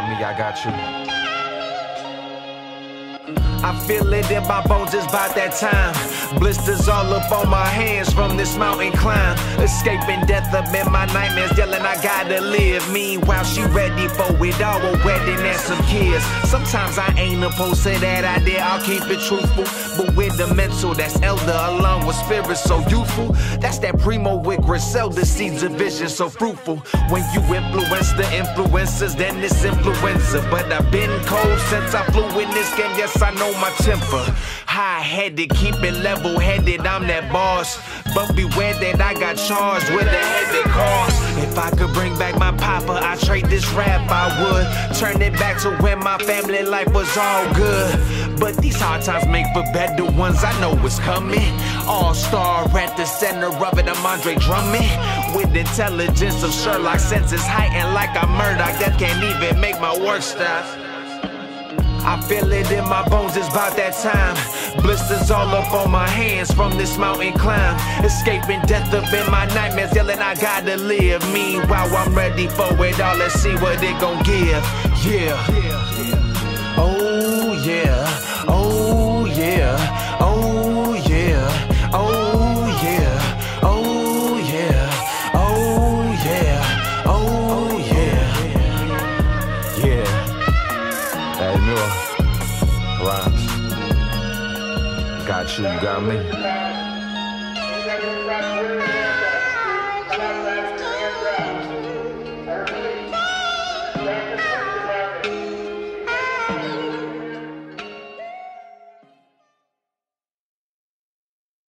got me, I got you. I feel it in my bones just by that time. Blisters all up on my hands from this mountain climb. Escaping death up in my nightmares, yelling I gotta live. Meanwhile she ready for it all, a wedding and some kids. Sometimes I ain't opposed to that idea, I'll keep it truthful. But with the mental that's elder along with spirit so youthful, that's that primo with Griselda seeds of vision so fruitful. When you influence the influencers, then it's influenza. But I've been cold since I flew in this game, yes I know my temper. High-headed, keep it level-headed, I'm that boss. But beware that I got charged with a heavy cost. If I could bring back my papa, I'd trade this rap, I would. Turn it back to when my family life was all good. But these hard times make for better ones, I know it's coming. All-star at the center of it, I'm Andre Drummond. With intelligence of Sherlock, senses heightened like I'm Murdoch. That can't even make my work stop. I feel it in my bones, it's about that time. Blisters all up on my hands from this mountain climb. Escaping death up in my nightmares, yelling I gotta live. Meanwhile I'm ready for it all, let's see what it gon' give. Yeah. Oh yeah. Oh yeah. Oh yeah. Oh yeah. Oh yeah. Oh yeah. Oh yeah. Yeah. Hey, Miller, Rhymes. Got you, you got me.